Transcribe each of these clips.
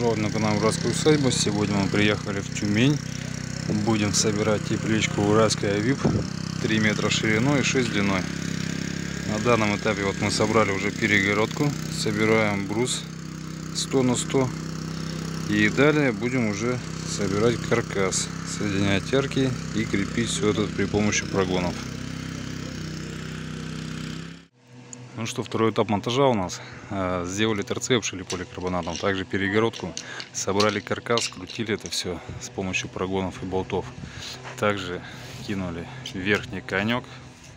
пожаловать на канал Уральская усадьба. Сегодня мы приехали в Тюмень. Будем собирать тепличку Уральская ВИП 3 метра шириной и 6 длиной. На данном этапе вот мы собрали уже перегородку. Собираем брус 100 на 100. И далее будем уже собирать каркас, соединять арки и крепить все это при помощи прогонов. Ну что, второй этап монтажа у нас. Сделали торцы, обшили поликарбонатом, также перегородку, собрали каркас, скрутили это все с помощью прогонов и болтов. Также кинули верхний конек,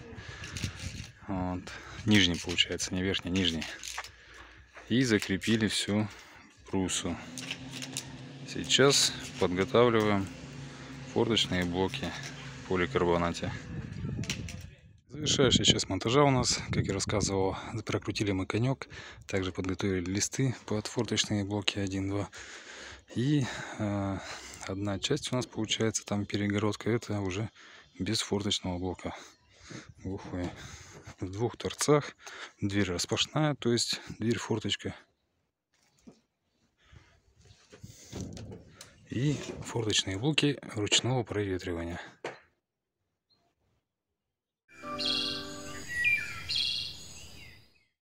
вот, нижний получается, не верхний, нижний, и закрепили всю брусу. Сейчас подготавливаем форточные блоки в поликарбонате. Завершающая часть монтажа у нас, как я рассказывал, прокрутили мы конек, также подготовили листы под форточные блоки 1-2. И одна часть у нас получается, там перегородка, это уже без форточного блока. Глухой. В двух торцах дверь распашная, то есть дверь форточка. И форточные блоки ручного проветривания.